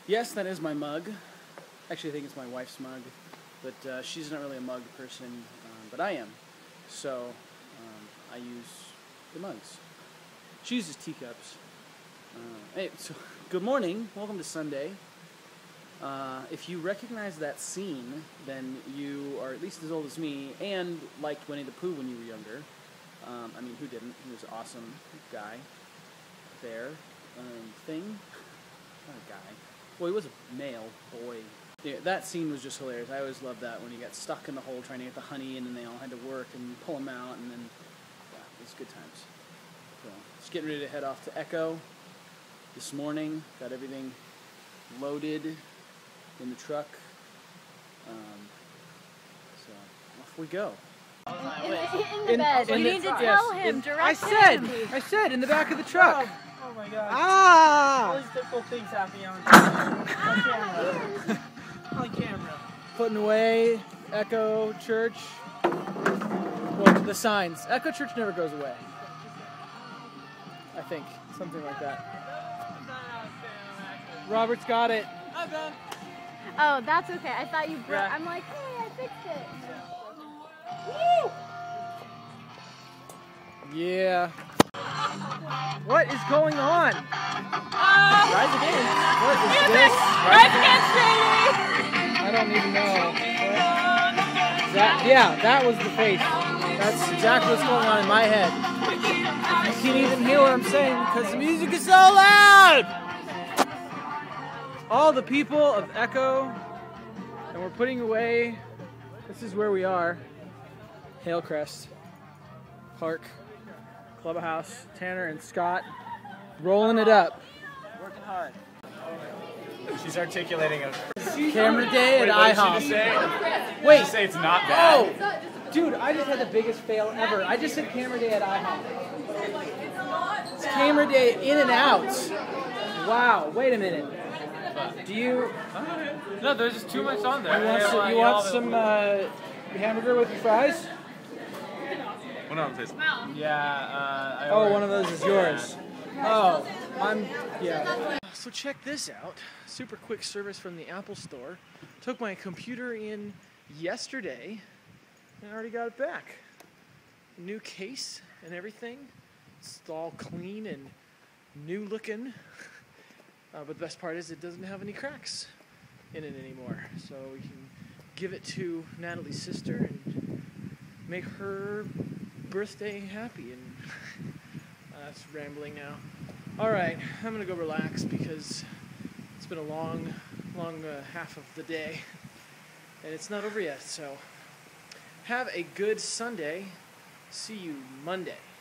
Yes, that is my mug. Actually, I think it's my wife's mug, but she's not really a mug person, but I am. So I use the mugs. She uses teacups. Hey, so good morning. Welcome to Sunday. If you recognize that scene, then you are at least as old as me and liked Winnie the Pooh when you were younger. I mean, who didn't? He was an awesome guy. Bear. Thing. Not a guy. Well, he was a male boy. Yeah, that scene was just hilarious. I always loved that when he got stuck in the hole trying to get the honey, and then they all had to work and pull him out, and then, yeah, it was good times. So, just getting ready to head off to Echo this morning. Got everything loaded in the truck. So, off we go. In the bed. You need to tell him, direct him. I said, in the back of the truck. Oh my god. Ah! All these difficult things happening on camera. On camera. Putting away Echo Church. Well, the signs. Echo Church never goes away. I think. Something like that. Robert's got it. I'm done. Oh, that's okay. I thought you broke. Yeah. I'm like, hey, I fixed it. Woo! Yeah. What is going on? Rise against. What is this? Rise against Jamie! I don't even know. That was the face. That's exactly what's going on in my head. You can't even hear what I'm saying because the music is so loud! All the people of Echo, and we're putting away, this is where we are, Hailcrest Park, Clubhouse, Tanner and Scott, rolling it up. Working hard. She's articulating a Camera day at IHOP. Wait, say it's not bad. Oh, dude, I just had the biggest fail ever. I just said camera day at IHOP. It's camera day in and out. Wow, wait a minute. Do you... No, there's just too much on there. You want some hamburger with your fries? One of them tastes. Yeah, One of those is yours. Oh, yeah. So check this out. Super quick service from the Apple Store. Took my computer in yesterday and already got it back. New case and everything. It's all clean and new looking. But the best part is it doesn't have any cracks in it anymore. So we can give it to Natalie's sister and make her birthday happy. And that's rambling now. All right, I'm gonna go relax because it's been a long half of the day and it's not over yet. So have a good Sunday. See you Monday.